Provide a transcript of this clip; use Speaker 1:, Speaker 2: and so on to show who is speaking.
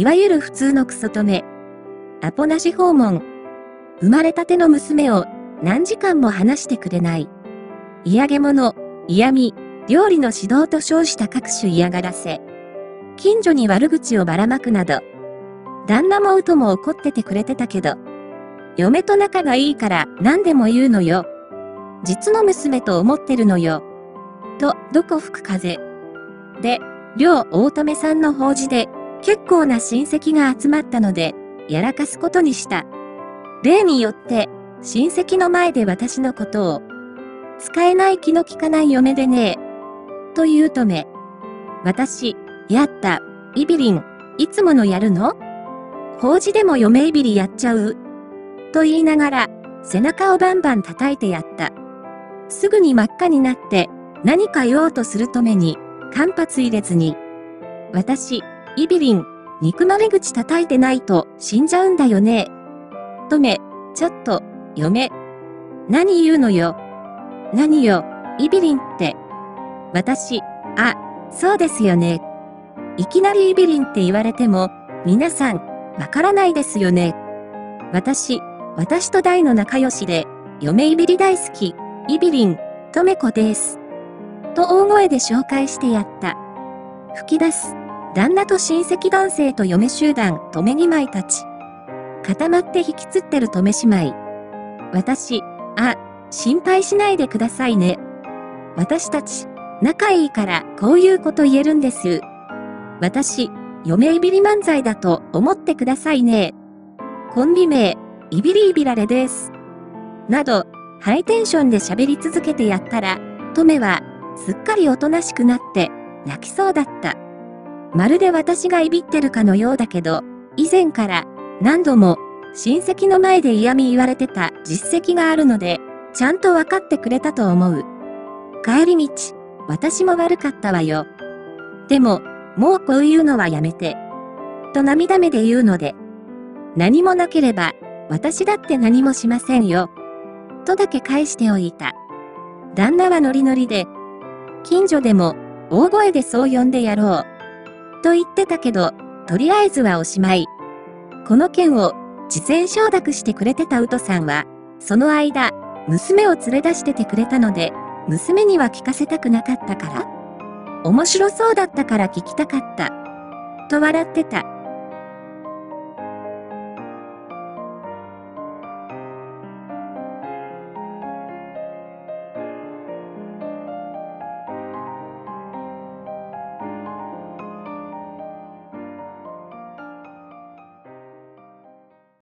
Speaker 1: いわゆる普通のクソ止め。アポなし訪問。生まれたての娘を何時間も話してくれない。嫌げ者、嫌味、料理の指導と称した各種嫌がらせ。近所に悪口をばらまくなど。旦那もうとも怒っててくれてたけど。嫁と仲がいいから何でも言うのよ。実の娘と思ってるのよ。と、どこ吹く風。で、両大留さんの法事で、結構な親戚が集まったので、やらかすことにした。例によって、親戚の前で私のことを、使えない気の利かない嫁でねえ。というとめ。私、やった、いびりん、いつものやるの？法事でも嫁いびりやっちゃう？と言いながら、背中をバンバン叩いてやった。すぐに真っ赤になって、何か言おうとするとめに、間髪入れずに。私、イビリン、憎まれ口叩いてないと死んじゃうんだよね。とめ、ちょっと、嫁。何言うのよ。何よ、イビリンって。私、あ、そうですよね。いきなりイビリンって言われても、皆さん、わからないですよね。私と大の仲良しで、嫁イビリ大好き、イビリン、とめこです。と大声で紹介してやった。吹き出す。旦那と親戚男性と嫁集団、とめ2枚たち。固まって引きつってるとめ姉妹。私、あ、心配しないでくださいね。私たち、仲いいからこういうこと言えるんです。私、嫁いびり漫才だと思ってくださいね。コンビ名、いびりいびられです。など、ハイテンションで喋り続けてやったら、とめは、すっかりおとなしくなって、泣きそうだった。まるで私がいびってるかのようだけど、以前から何度も親戚の前で嫌味言われてた実績があるので、ちゃんと分かってくれたと思う。帰り道、私も悪かったわよ。でも、もうこういうのはやめて。と涙目で言うので、何もなければ、私だって何もしませんよ。とだけ返しておいた。旦那はノリノリで、近所でも大声でそう呼んでやろう。と言ってたけど、とりあえずはおしまい。この件を事前承諾してくれてたウトさんは、その間、娘を連れ出しててくれたので、娘には聞かせたくなかったから？面白そうだったから聞きたかった。と笑ってた。